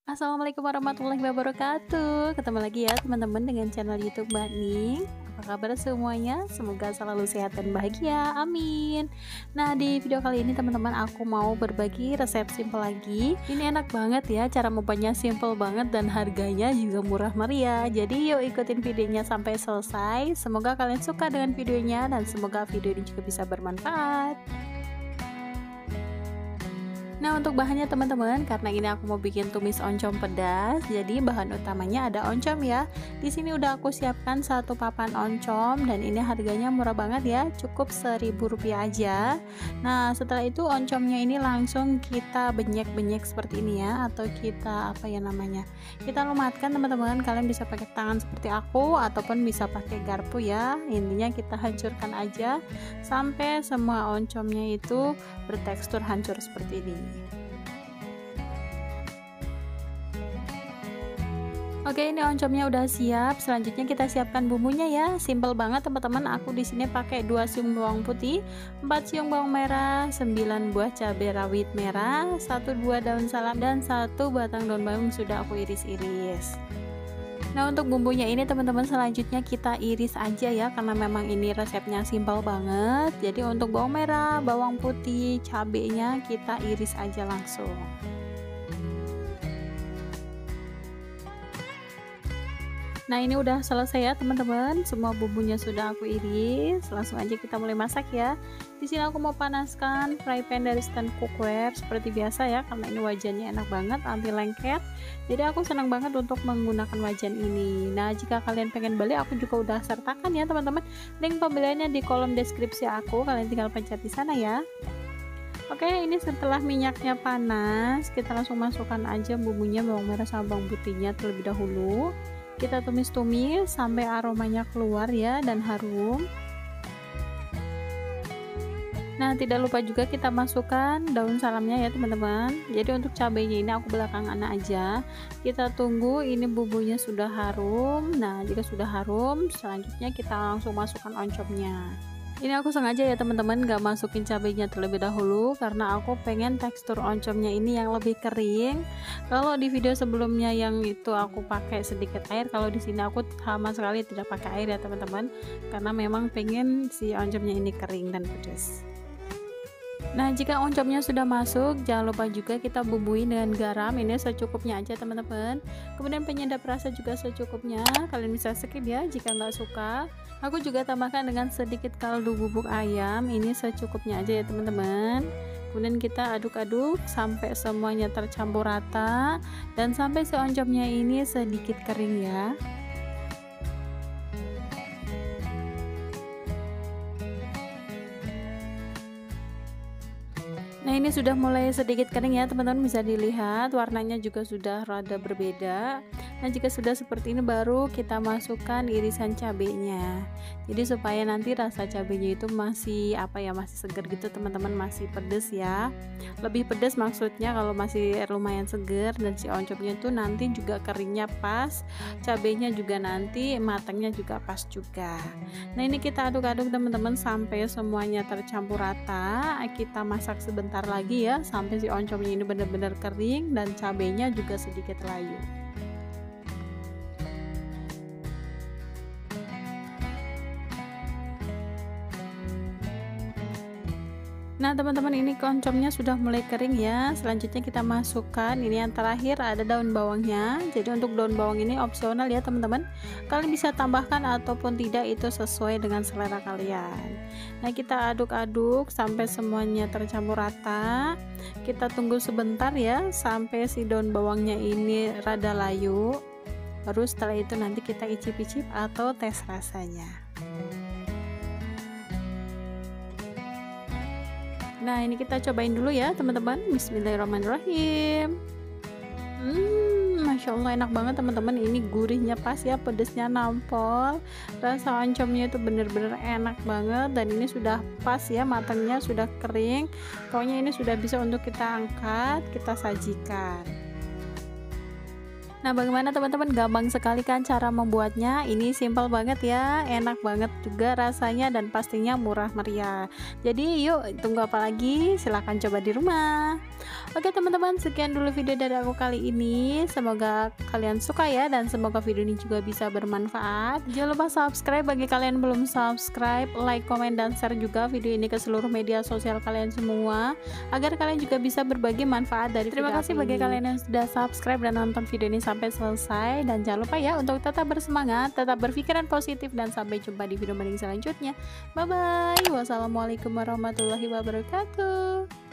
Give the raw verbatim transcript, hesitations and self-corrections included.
Assalamualaikum warahmatullahi wabarakatuh. Ketemu lagi ya teman-teman dengan channel YouTube Mbak Ning. Apa kabar semuanya? Semoga selalu sehat dan bahagia. Amin. Nah, di video kali ini teman-teman aku mau berbagi resep simple lagi. Ini enak banget ya, cara membuatnya simple banget dan harganya juga murah meriah. Jadi yuk ikutin videonya sampai selesai. Semoga kalian suka dengan videonya dan semoga video ini juga bisa bermanfaat. Nah, untuk bahannya teman-teman, karena ini aku mau bikin tumis oncom pedas, jadi bahan utamanya ada oncom ya. Di sini udah aku siapkan satu papan oncom dan ini harganya murah banget ya, cukup seribu rupiah aja. Nah, setelah itu oncomnya ini langsung kita benyek-benyek seperti ini ya, atau kita apa ya namanya? Kita lumatkan teman-teman. Kalian bisa pakai tangan seperti aku ataupun bisa pakai garpu ya. Intinya kita hancurkan aja sampai semua oncomnya itu bertekstur hancur seperti ini. Oke, ini oncomnya udah siap. Selanjutnya kita siapkan bumbunya ya. Simple banget teman-teman. Aku di sini pakai dua siung bawang putih, empat siung bawang merah, sembilan buah cabai rawit merah, satu buah daun salam dan satu batang daun bawang sudah aku iris-iris. Nah, untuk bumbunya ini teman-teman selanjutnya kita iris aja ya, karena memang ini resepnya simpel banget. Jadi untuk bawang merah, bawang putih, cabenya kita iris aja langsung. Nah, ini udah selesai ya teman-teman, semua bumbunya sudah aku iris. Langsung aja kita mulai masak ya. Di sini aku mau panaskan fry pan dari stand cookware seperti biasa ya, karena ini wajannya enak banget, anti lengket. Jadi aku senang banget untuk menggunakan wajan ini. Nah, jika kalian pengen beli, aku juga udah sertakan ya teman-teman. Link pembeliannya di kolom deskripsi aku, kalian tinggal pencet di sana ya. Oke, ini setelah minyaknya panas, kita langsung masukkan aja bumbunya, bawang merah sama bawang putihnya terlebih dahulu. Kita tumis-tumis sampai aromanya keluar ya dan harum. Nah, tidak lupa juga kita masukkan daun salamnya ya teman-teman. Jadi untuk cabenya ini aku belakangan aja. Kita tunggu ini bumbunya sudah harum. Nah, jika sudah harum, selanjutnya kita langsung masukkan oncomnya. Ini aku sengaja ya teman-teman gak masukin cabenya terlebih dahulu, karena aku pengen tekstur oncomnya ini yang lebih kering. Kalau di video sebelumnya yang itu aku pakai sedikit air, kalau di sini aku sama sekali tidak pakai air ya teman-teman, karena memang pengen si oncomnya ini kering dan pedas. Nah, jika oncomnya sudah masuk, jangan lupa juga kita bumbui dengan garam, ini secukupnya aja teman-teman. Kemudian penyedap rasa juga secukupnya, kalian bisa skip ya jika nggak suka. Aku juga tambahkan dengan sedikit kaldu bubuk ayam, ini secukupnya aja ya teman-teman. Kemudian kita aduk-aduk sampai semuanya tercampur rata dan sampai si oncomnya ini sedikit kering ya. Nah, ini sudah mulai sedikit kering ya teman-teman, bisa dilihat warnanya juga sudah rada berbeda. Nah, jika sudah seperti ini baru kita masukkan irisan cabenya. Jadi supaya nanti rasa cabenya itu masih apa ya, masih segar gitu teman-teman, masih pedes ya. Lebih pedes maksudnya kalau masih lumayan segar, dan si oncomnya itu nanti juga keringnya pas, cabenya juga nanti matangnya juga pas juga. Nah, ini kita aduk-aduk teman-teman sampai semuanya tercampur rata. Kita masak sebentar lagi ya sampai si oncomnya ini benar-benar kering dan cabenya juga sedikit layu. Nah teman-teman, ini oncomnya sudah mulai kering ya. Selanjutnya kita masukkan ini yang terakhir, ada daun bawangnya. Jadi untuk daun bawang ini opsional ya teman-teman, kalian bisa tambahkan ataupun tidak, itu sesuai dengan selera kalian. Nah, kita aduk-aduk sampai semuanya tercampur rata. Kita tunggu sebentar ya sampai si daun bawangnya ini rada layu. Baru setelah itu nanti kita icip-icip atau tes rasanya. Nah, ini kita cobain dulu ya teman-teman. Bismillahirrahmanirrahim. Hmm, Masya Allah enak banget teman-teman. Ini gurihnya pas ya, pedesnya nampol, rasa oncomnya itu bener-bener enak banget. Dan ini sudah pas ya, matangnya sudah kering. Pokoknya ini sudah bisa untuk kita angkat, kita sajikan. Nah, bagaimana teman-teman, gampang sekali kan cara membuatnya? Ini simpel banget ya, enak banget juga rasanya dan pastinya murah meriah. Jadi yuk, tunggu apa lagi? Silahkan coba di rumah. Oke teman-teman, sekian dulu video dari aku kali ini. Semoga kalian suka ya, dan semoga video ini juga bisa bermanfaat. Jangan lupa subscribe bagi kalian yang belum subscribe, like, komen, dan share juga video ini ke seluruh media sosial kalian semua, agar kalian juga bisa berbagi manfaat dari video. Terima kasih bagi kalian yang sudah subscribe dan nonton video ini sampai selesai, dan jangan lupa ya untuk tetap bersemangat, tetap berpikiran positif, dan sampai jumpa di video mending selanjutnya. Bye bye. Wassalamualaikum warahmatullahi wabarakatuh.